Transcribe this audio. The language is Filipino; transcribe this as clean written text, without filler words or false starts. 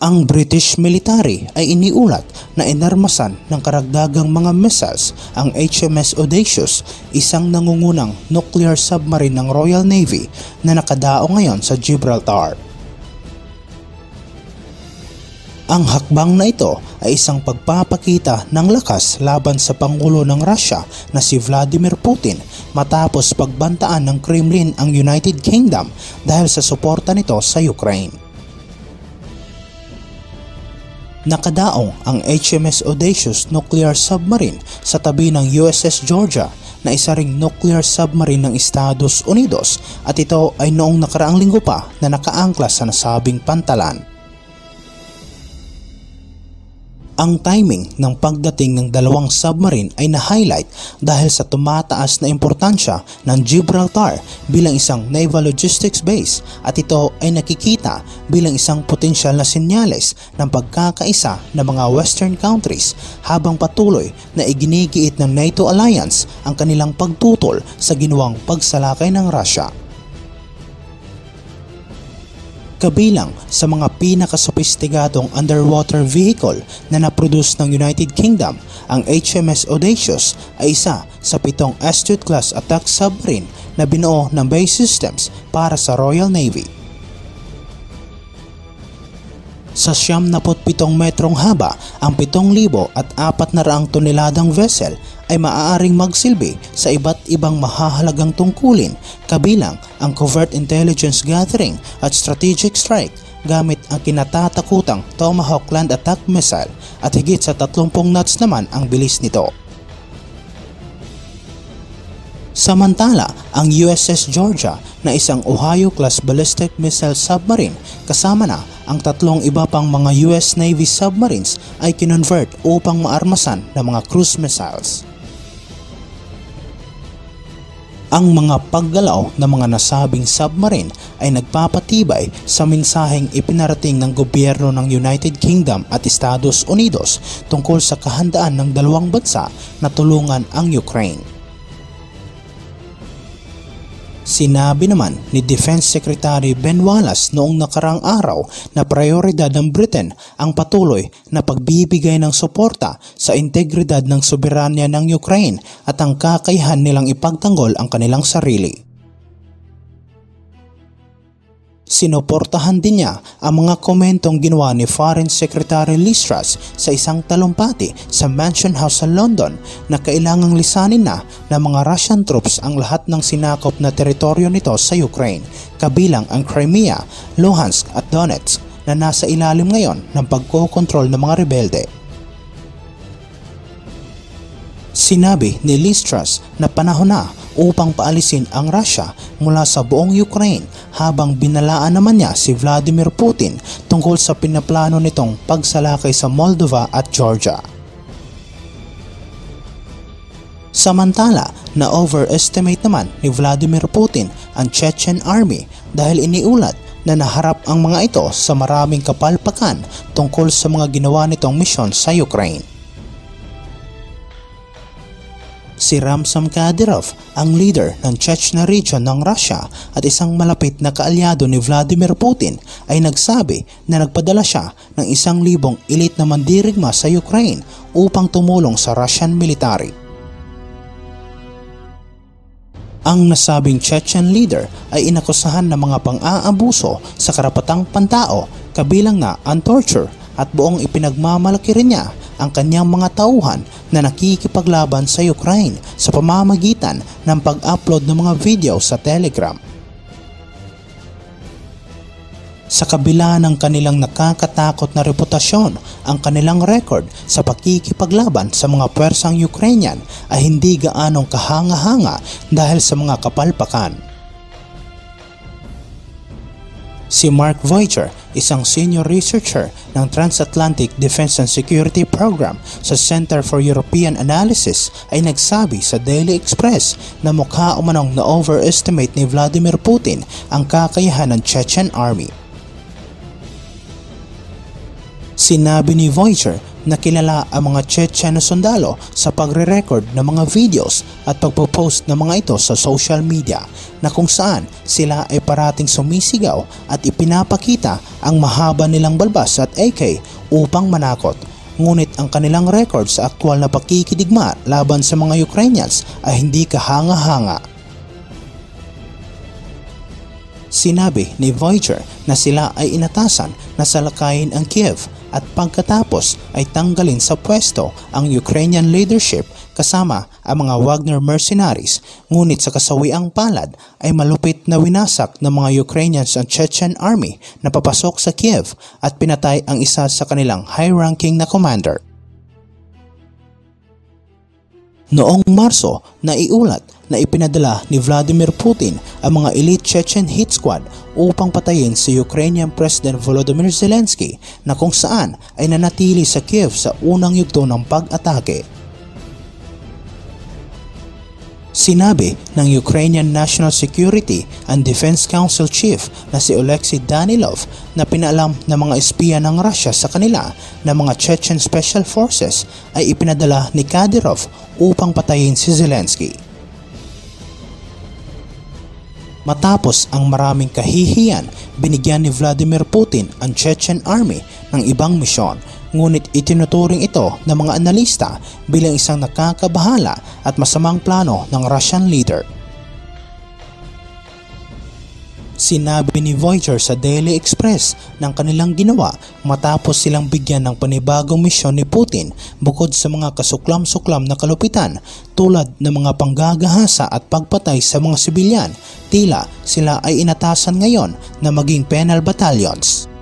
Ang British military ay iniulat na inarmasan ng karagdagang mga missiles ang HMS Audacious, isang nangungunang nuclear submarine ng Royal Navy na nakadao ngayon sa Gibraltar. Ang hakbang na ito ay isang pagpapakita ng lakas laban sa Pangulo ng Russia na si Vladimir Putin matapos pagbantaan ng Kremlin ang United Kingdom dahil sa suporta nito sa Ukraine. Nakadaong ang HMS Audacious nuclear submarine sa tabi ng USS Georgia na isa ring nuclear submarine ng Estados Unidos at ito ay noong nakaraang linggo pa na nakaangkla sa nasabing pantalan. Ang timing ng pagdating ng dalawang submarine ay na-highlight dahil sa tumataas na importansya ng Gibraltar bilang isang naval logistics base at ito ay nakikita bilang isang potensyal na senyales ng pagkakaisa ng mga Western countries habang patuloy na iginigiit ng NATO alliance ang kanilang pagtutol sa ginawang pagsalakay ng Russia. Kabilang sa mga pinakasopistigadong underwater vehicle na naproduce ng United Kingdom, ang HMS Audacious ay isa sa 7 Astute-class attack submarine na binuo ng base systems para sa Royal Navy. Sa 77 metrong haba, ang 7,400 toneladang vessel ay maaaring magsilbi sa iba't ibang mahahalagang tungkulin kabilang ang covert intelligence gathering at strategic strike gamit ang kinatatakutang Tomahawk land attack missile at higit sa 30 knots naman ang bilis nito. Samantala, ang USS Georgia na isang Ohio-class ballistic missile submarine kasama na ang 3 iba pang mga US Navy submarines ay kinonvert upang maarmasan ng mga cruise missiles. Ang mga paggalaw ng mga nasabing submarine ay nagpapatibay sa mensaheng ipinarating ng gobyerno ng United Kingdom at Estados Unidos tungkol sa kahandaan ng dalawang bansa na tulungan ang Ukraine. Sinabi naman ni Defense Secretary Ben Wallace noong nakarang araw na prioridad ng Britain ang patuloy na pagbibigay ng suporta sa integridad ng soberanya ng Ukraine at ang kakayahan nilang ipagtanggol ang kanilang sarili. Sinuportahan din niya ang mga komentong ginawa ni Foreign Secretary Liz Truss sa isang talumpati sa Mansion House sa London na kailangang lisanin na ng mga Russian troops ang lahat ng sinakop na teritoryo nito sa Ukraine, kabilang ang Crimea, Luhansk at Donetsk na nasa ilalim ngayon ng pagkokontrol ng mga rebelde. Sinabi ni Liz Truss na panahon na upang paalisin ang Russia mula sa buong Ukraine habang binalaan naman niya si Vladimir Putin tungkol sa pinaplano nitong pagsalakay sa Moldova at Georgia. Samantala, na-overestimate naman ni Vladimir Putin ang Chechen Army dahil iniulat na naharap ang mga ito sa maraming kapalpakan tungkol sa mga ginawa nitong misyon sa Ukraine. Si Ramzan Kadyrov, ang leader ng Chechnya region ng Russia at isang malapit na kaalyado ni Vladimir Putin ay nagsabi na nagpadala siya ng 1,000 elite na mandirigma sa Ukraine upang tumulong sa Russian military. Ang nasabing Chechen leader ay inakusahan ng mga pang-aabuso sa karapatang pantao kabilang na ang torture at buong ipinagmamalaki rin niya ang kanyang mga tauhan na nakikipaglaban sa Ukraine sa pamamagitan ng pag-upload ng mga video sa Telegram. Sa kabila ng kanilang nakakatakot na reputasyon, ang kanilang record sa pakikipaglaban sa mga pwersang Ukrainian ay hindi gaanong kahanga-hanga dahil sa mga kapalpakan. Si Mark Voicher, isang senior researcher ng Transatlantic Defense and Security Program sa Center for European Analysis ay nagsabi sa Daily Express na mukha umanong na-overestimate ni Vladimir Putin ang kakayahan ng Chechen Army. Sinabi ni Voicher Nakilala ang mga Chechen na sundalo sa pagre-record ng mga videos at pagpo-post ng mga ito sa social media na kung saan sila ay parating sumisigaw at ipinapakita ang mahaba nilang balbas at AK upang manakot. Ngunit ang kanilang record sa aktwal na pakikidigma laban sa mga Ukrainians ay hindi kahanga-hanga. Sinabi ni Voiger na sila ay inatasan na salakayin ang Kiev at pagkatapos ay tanggalin sa pwesto ang Ukrainian leadership kasama ang mga Wagner mercenaries, ngunit sa kasawiang palad ay malupit na winasak ng mga Ukrainians ang Chechen army na papasok sa Kiev at pinatay ang isa sa kanilang high-ranking na commander. Noong Marso, naiulat na ipinadala ni Vladimir Putin ang mga elite Chechen hit squad upang patayin si Ukrainian President Volodymyr Zelensky na kung saan ay nanatili sa Kiev sa unang yugto ng pag-atake. Sinabi ng Ukrainian National Security and Defense Council Chief na si Oleksiy Danilov na pinaalam ng mga espiya ng Russia sa kanila na mga Chechen Special Forces ay ipinadala ni Kadyrov upang patayin si Zelensky. Matapos ang maraming kahihiyan, binigyan ni Vladimir Putin ang Chechen Army ng ibang misyon, ngunit itinuturing ito ng mga analista bilang isang nakakabahala at masamang plano ng Russian leader. Sinabi ni Voiger sa Daily Express ng kanilang ginawa matapos silang bigyan ng panibagong misyon ni Putin bukod sa mga kasuklam-suklam na kalupitan tulad ng mga panggagahasa at pagpatay sa mga sibilyan, tila sila ay inatasan ngayon na maging penal battalions.